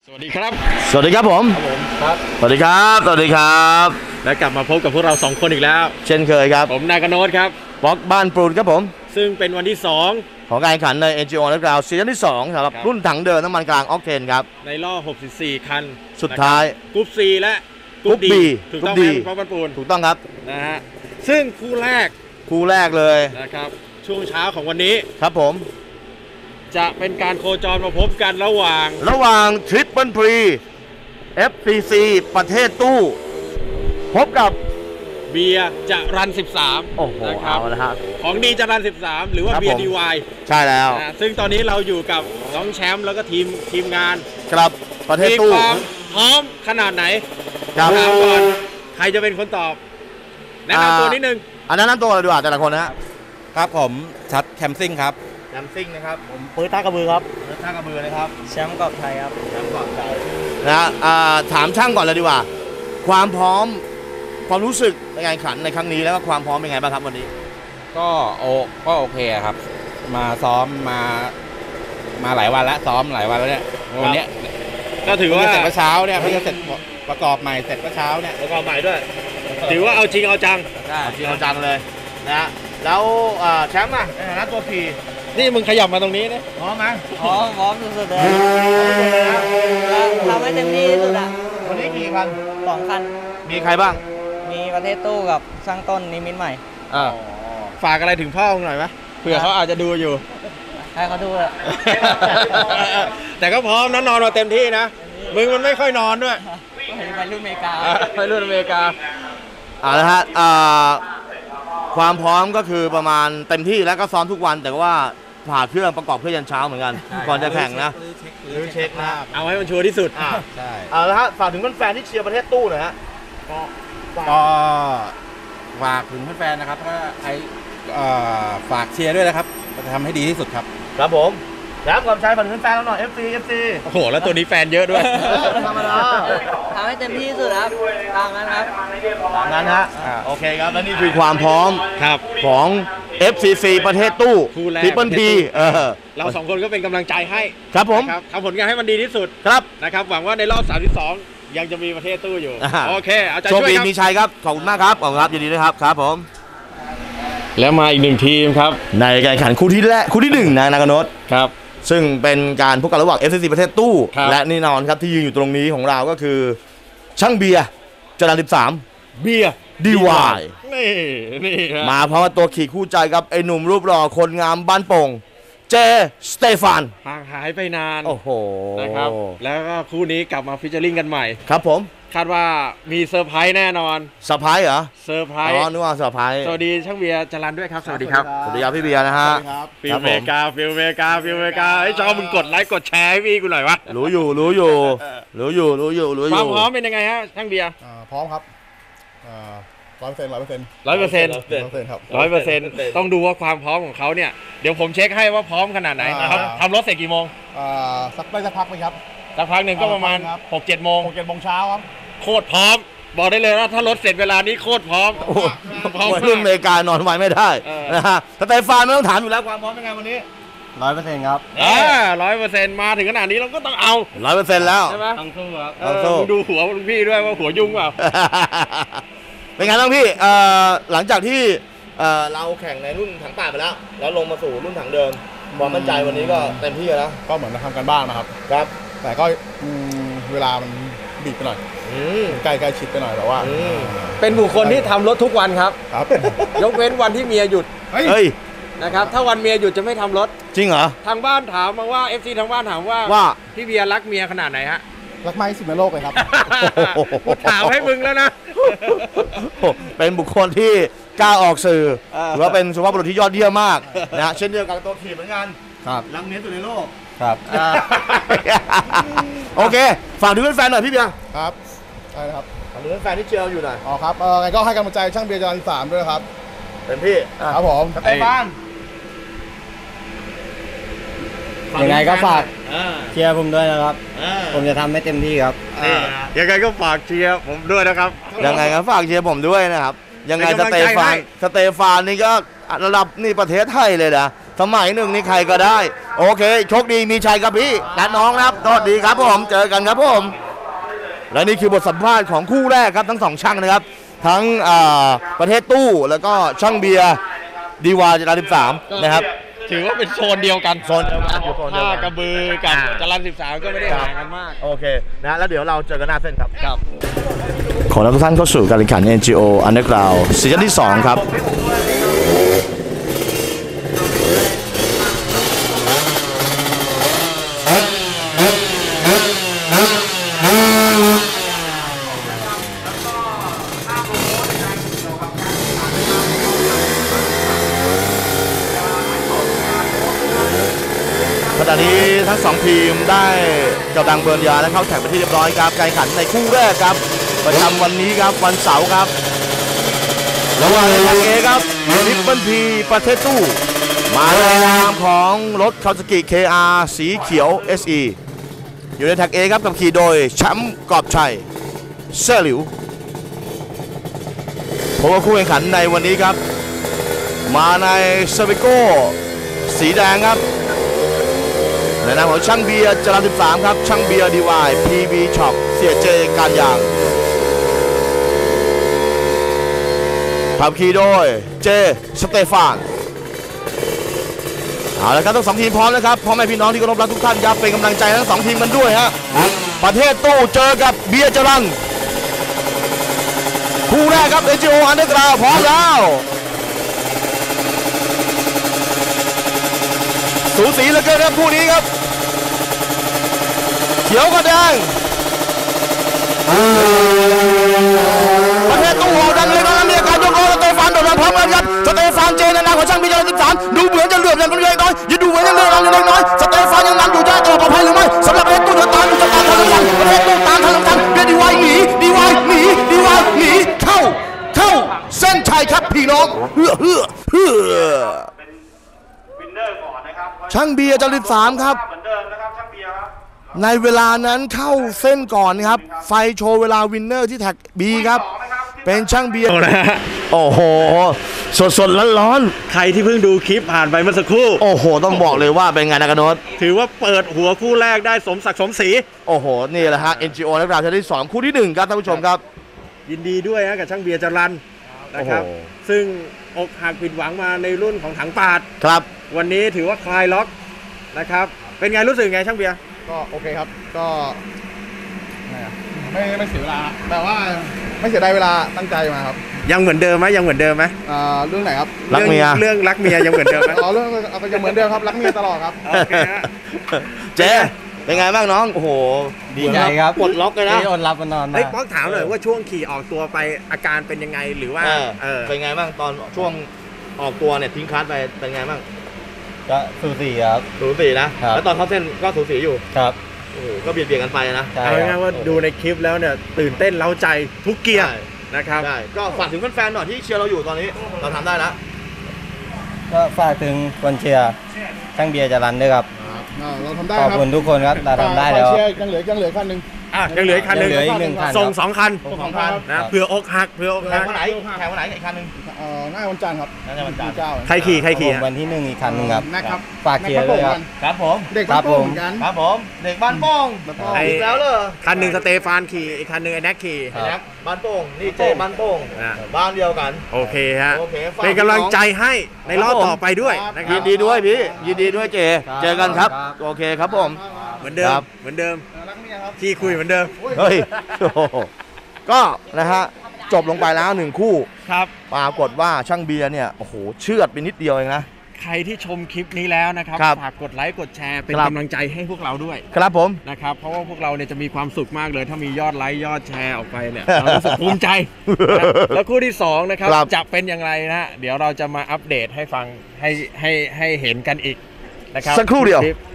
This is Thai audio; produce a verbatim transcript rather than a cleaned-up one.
สวัสดีครับสวัสดีครับผมครับสวัสดีครับสวัสดีครับและกลับมาพบกับพวกเราสองคนอีกแล้วเช่นเคยครับผมนายกโนตครับบล็อกบ้านปรูนครับผมซึ่งเป็นวันที่สองของการแข่งขันใน เอ็น จี โอ Underground ซีซั่นที่สองสำหรับรุ่นถังเดินน้ำมันกลางออกเทนครับในรอบหกสิบสี่คันสุดท้ายกรุ๊ป C และกรุ๊ป B ถูกต้องไหมบล็อกบ้านปรูนถูกต้องครับนะฮะซึ่งคู่แรกคู่แรกเลยนะครับช่วงเช้าของวันนี้ครับผมจะเป็นการโคจรมาพบกันระหว่างระหว่างทริปเปิลพรี เอฟ ซี ซี ประเทศตู้พบกับเบียร์จะรันสิบสามโอ้โหนะครับเอาละฮะของดีจะรันสิบสามหรือว่าเบียร์ดีวายใช่แล้วซึ่งตอนนี้เราอยู่กับน้องแชมป์แล้วก็ทีมทีมงานครับประเทศตู้มีความพร้อมขนาดไหนถามก่อนใครจะเป็นคนตอบแนะนำตัวนิดนึงอันนั้นนั่นตัวเราดูอ่ะแต่ละคนนะครับผมชัดแคมซิ่งครับแคมซิ่งนะครับผมปื้ดท่ากระบือครับปื้ดท่ากระบือนะครับแชมป์กอบไทยครับแชมป์กอบไทยนะถามช่างก่อนเลยดีกว่าความพร้อมความรู้สึกในการแข่งขันในครั้งนี้แล้วก็ความพร้อมเป็นไงบ้างครับวันนี้ก็โอก็โอเคครับมาซ้อมมามาหลายวันแล้วซ้อมหลายวันแล้วเนี่ยวันนี้ก็ถือว่าเสร็จเมื่อเช้าเนี่ยเพิ่งจะเสร็จประกอบใหม่เสร็จเมื่อเช้าเนี่ยประกอบใหม่ด้วยถือว่าเอาจริงเอาจังเอาจริงเอาจังเลยนะแล้วแชมป์อ่ะในฐานะตัวพีนี่มึงขยับมาตรงนี้นะพร้อมไหมพร้อมพร้อมสุดๆเลยทำให้เต็มที่ที่สุดอ่ะวันนี้กี่คันสองคันมีใครบ้างมีประเทศตู้กับช่างต้นนิมิตใหม่อ่าฝากอะไรถึงพ่อหน่อยไหมเผื่อเขาอาจจะดูอยู่ให้เขาดูเลยแต่ก็พร้อมนะนอนมาเต็มที่นะมึงมันไม่ค่อยนอนด้วยไปรุ่นอเมริกาไปรุ่นอเมริกาเอาละฮะความพร้อมก็คือประมาณเต็มที่แล้วก็ซ้อมทุกวันแต่ว่าผ่าเครื่องประกอบเครื่องยันเช้าเหมือนกันก่อนจะแข่งนะหรือเช็คนะเอาให้มันชัวร์ที่สุดใช่เอาละฮะฝากถึงแฟนๆที่เชียร์ประเทศตู้หน่อยฮะก็ฝากถึงแฟนๆนะครับว่าใครฝากเชียร์ด้วยนะครับจะทำให้ดีที่สุดครับครับผมแล้วความใช้ฝากถึงแฟนเราหน่อย เอฟ ซี เอฟ ซีโอ้โหแล้วตัวนี้แฟนเยอะด้วยธรรมดาทำให้เต็มที่ที่สุดครับตามนั้นครับตามนั้นฮะโอเคครับและนี่คือความพร้อมครับของ เอฟ ซี ซี ประเทศตู้ทริปเปิลพีเราสองคนก็เป็นกำลังใจให้ครับผมทำผลงานให้มันดีที่สุดครับนะครับหวังว่าในรอบสามสิบสองยังจะมีประเทศตู้อยู่โอเคเอาใจช่วยครับโชคดีมีชัยครับขอบคุณมากครับขอบคุณครับยินดีด้วยครับครับผมแล้วมาอีกหนึ่งทีมครับในการแข่งขันคู่ที่แรกคู่ที่หนึ่งนะนากโนตครับซึ่งเป็นการพบกันระหว่าง เอฟ ซี ซี ประเทศตู้และนี่นอนครับที่ยืนอยู่ตรงนี้ของเราก็คือช่างเบียร์จรัญสิบสามเบียร์ดีวายนี่นี่มาเพราะว่าตัวขี่คู่ใจครับไอ้หนุ่มรูปหล่อคนงามบ้านโป่งเจสเตฟานห่างหายไปนานโอ้โหนะครับแล้วก็คู่นี้กลับมาฟิชเชอร์ลิงกันใหม่ครับผมคาดว่ามีเซอร์ไพรส์แน่นอนเซอร์ไพรส์เหรอเซอร์ไพรส์อ๋อนึกว่าเซอร์ไพรส์สวัสดีช่างเบียร์จรัญด้วยครับสวัสดีครับสวัสดีครับพี่เบียร์นะฮะฟิลเมกาฟิลเมกาฟิลเมกาไอ้จอมึงกดไลค์กดแชร์ให้พี่กูหน่อยวะรู้อยู่รู้อยู่รู้อยู่รู้อยู่รู้อยู่ความพร้อมเป็นยังไงฮะช่างเบียร์พร้อมครับร้อยเปอร์เซ็นต์ร้อยเปอร์เซ็นต์ร้อยเปอร์เซ็นต์ครับร้อยเปอร์เซ็นต์ต้องดูว่าความพร้อมของเขาเนี่ยเดี๋ยวผมเช็คให้ว่าพร้อมขนาดไหนนะครับทำรถเสร็จกี่โมงสักได้สักพักไหมครับสักพักหนึ่งก็ประมาณหกเจ็ดโมงหกเจ็ดโมงเช้าครับโคตรพร้อมบอกได้เลยว่าถ้ารถเสร็จเวลานี้โคตรพร้อมพร้อมรุ่นอเมริกานอนไว้ไม่ได้นะฮะสเตฟานไม่ต้องถามอยู่แล้วความพร้อมเป็นไงวันนี้ร้อยเปอร์เซ็นต์ครับอ่าร้อยเปอร์เซ็นต์มาถึงขนาดนี้เราก็ต้องเอาร้อยเปอร์เซ็นต์แล้วใช่ไหมต้องสู้ครับต้องสู้ดูหัวลุงพี่ด้วยว่าหัวยุ่งเปล่าเป็นไงบ้างพี่หลังจากที่เราแข่งในรุ่นถังป่าไปแล้วแล้วลงมาสู่รุ่นถังเดิมความมั่นใจวันนี้ก็เต็มที่แล้วก็เหมือนมาทำกันบ้างนะครับครับแต่ก็เวลามันบีบไปหน่อยใกล้ใกล้ชิดไปหน่อยแต่ว่าเป็นบุคคลที่ทำรถทุกวันครับครับยกเว้นวันที่เมียหยุดเฮ้ยนะครับถ้าวันเมียหยุดจะไม่ทำรถจริงเหรอทางบ้านถามมาว่า เอฟ ซี ทางบ้านถามว่าว่าพี่เบียร์รักเมียขนาดไหนฮะรักมากที่สุดในโลกเลยครับถามให้มึงแล้วนะเป็นบุคคลที่กล้าออกสื่อถือว่าเป็นสุภาพบุรุษที่ยอดเยี่ยมมากนะเช่นเดียวกับตัวขี่เหมือนกันครับรักเมียสุดในโลกครับโอเคฝากถึงแฟนหน่อยพี่เบียร์ครับใช่ครับฝากถึงแฟนที่เชียร์อยู่หน่อยอ๋อครับเออไงก็ให้กำลังใจช่างเบียร์จรัญสามด้วยครับเป็นพี่ครับผมไอ้บ้านยังไงก็ฝากเชียร์ผมด้วยนะครับผมจะทำให้เต็มที่ครับยังไงก็ฝากเชียร์ผมด้วยนะครับยังไงก็ฝากเชียร์ผมด้วยนะครับยังไงสเตฟานสเตฟานนี่ก็ระดับนี่ประเทศไทยเลยนะสมัยหนึ่งนี่ใครก็ได้โอเคโชคดีมีชัยครับพี่และน้องนะครับสวัสดีครับผมเจอกันครับผมและนี่คือบทสัมภาษณ์ของคู่แรกครับทั้งสองช่างนะครับทั้งประเทศตู้แล้วก็ช่างเบียร์ดีวาจราสิบสามนะครับถือว่าเป็นโซนเดียวกันโซนเดียวกันอยู่โซนเดียวกันกระบือกับจรัญสิบสามก็ไม่ได้ห่างกันมากโอเคนะแล้วเดี๋ยวเราเจอกันหน้าเส้นครับครับขอรับทุกท่านเข้าสู่การแข่งขัน เอ็น จี โอ Underground ซีซั่นที่สองครับขณะนี้ทั้งสองทีมได้กำลังเบิร์นยาและเข้าแข่งไปที่เรียบร้อยครับการแข่งขันในคู่แรกครับประจำวันนี้ครับวันเสาร์ครับระหว่างทางเอครับนิปเปิลพีประเทศตู้มาในนามของรถคาวาซากิ เค อาร์ สีเขียว เอส อี อยู่ในแท็กเอครับขับขี่โดยแชมป์กอบชัยเซ่หลิวพบกับคู่แข่งขันในวันนี้ครับมาในเซเวโก้สีแดงครับในนามของช่างเบียร์จรัญสิบสามครับช่างเบียร์ดีวายพีบีช็อปเสียเจการยางขับขี่โดยเจสเตฟานเอาละครับทั้งสองทีมพร้อมนะครับพ่อแม่พี่น้องที่เคารพรักทุกท่านครับเป็นกำลังใจทั้งสองทีมกันด้วยฮะประเทศตู้เจอกับเบียร์จรัญคู่แรกครับ เอ็น จี โอ Underground พร้อมแล้วสูสีเหลือเกินครับคู่นี้ครับเขียวกับแดงประเภทตู้หัวดังเลยนะมีอาการยกล้อสเตฟานโดดมาพร้อมกันครับสเตฟานเจในนามของช่างมีจรัญสิบสามดูเหมือนจะเหลื่อมอย่างเล็กน้อยอย่าดูเหมือนจะเหลื่อมอย่างเล็กน้อยสเตฟานยังนำอยู่ได้ต่อปลอดภัยหรือไม่สำหรับประเภทตู้เดินตามจะตามทางกันประเภทตู้ตามทางกันเบียร์ดีวายหนีดีวายหนีดีวายหนีเข้าเข้าเส้นชัยครับพี่น้องเฮ้อเฮ้อเฮ้อช่างเบียร์จรัญสิบสามครับในเวลานั้นเข้าเส้นก่อนครับไฟโชว์เวลาวินเนอร์ที่แท็กบีครับเป็นช่างเบียร์โอ้โหสดสดร้อนร้อนใครที่เพิ่งดูคลิปผ่านไปเมื่อสักครู่โอ้โหต้องบอกเลยว่าเป็นไงนะกนนท์ถือว่าเปิดหัวคู่แรกได้สมศักดิ์สมศรีโอ้โหนี่แหละฮะ เอ็น จี โอ และราวที่สองคู่ที่หนึ่งครับท่านผู้ชมครับยินดีด้วยฮะกับช่างเบียร์จรัญนะครับซึ่งอกหักผิดหวังมาในรุ่นของถังปาดครับวันนี้ถือว่าคลายล็อกนะครับเป็นไงรู้สึกไงช่างเบียร์ก็โอเคครับก็ไม่ไม่เสียเวลาแบบว่าไม่เสียดายเวลาตั้งใจมาครับยังเหมือนเดิมไหมยังเหมือนเดิมไหมอ่าเรื่องไหนครับรักเมียเรื่องรักเมียยังเหมือนเดิมไหมอ๋อเรื่องยังเหมือนเดิมครับรักเมียตลอดครับโอเคฮะเจ๊เป็นไงบ้างน้องโอ้โหดีใจครับปลดล็อกเลยนะอดรับมานอนมาเฮ้ยป๊อกถามเลยว่าช่วงขี่ออกตัวไปอาการเป็นยังไงหรือว่าเป็นไงบ้างตอนช่วงออกตัวเนี่ยทิ้งคลัตไปเป็นไงบ้างก็สูสีครับสูสีนะแล้วตอนเข้าเส้นก็สูสีอยู่ครับโอ้โหก็เบียดเบียดกันไปนะเอาง่ายๆว่าดูในคลิปแล้วเนี่ยตื่นเต้นเร้าใจทุกเกียร์นะครับได้ก็ฝากถึงแฟนๆหน่อยที่เชียร์เราอยู่ตอนนี้เราทำได้แล้วก็ฝากถึงคนเชียร์ช่างเบียร์จรัญด้วยครับเราทำได้ขอบคุณทุกคนครับเราทำได้แล้วยังเหลือยังเหลือคันหนึ่งอ่ะยังเหลือคันหนึ่งเหลืออีกหนึ่งคันส่งสองคันสองคันนะเผื่ออกหักเผื่ออกหักวันไหนแข่งวันไหนอีกคันหนึ่งเอ่อหน้าวันจันทร์ครับหน้าวันจันทร์ใครขี่ใครขี่วันที่หนึ่งอีกคันหนึ่งครับนะครับฝากเชียร์ด้วยครับครับผมเด็กบ้านโป่งเหมือนกันครับผมเด็กบ้านโป่งอีกแล้วเลยคันหนึ่งสเตฟานขี่อีกคันหนึ่งไอ้แน็กขี่ไอ้แน็กบ้านโป่งนี่เจบ้านโป่งบ้านเดียวกันโอเคฮะเป็นกำลังใจให้ในรอบต่อไปด้วยยินดีด้วยพี่ยินดีด้วยเจเจอกันครับโอเคครับผมเหมือนเดิมเหมือนเดิมที่คุยเหมือนเดิมเฮ้ยก็นะฮะจบลงไปแล้วหนึ่งคู่ครับปรากฏว่าช่างเบียร์เนี่ยโอ้โหเชือดไปนิดเดียวเองนะใครที่ชมคลิปนี้แล้วนะครับฝากกดไลค์กดแชร์เป็นกำลังใจให้พวกเราด้วยครับผมนะครับเพราะว่าพวกเราเนี่ยจะมีความสุขมากเลยถ้ามียอดไลค์ยอดแชร์ออกไปเนี่ยเรารู้สึกภูมิใจแล้วคู่ที่สองนะครับจะเป็นอย่างไรนะเดี๋ยวเราจะมาอัปเดตให้ฟังให้ให้ให้เห็นกันอีกนะครับสักครู่เดียว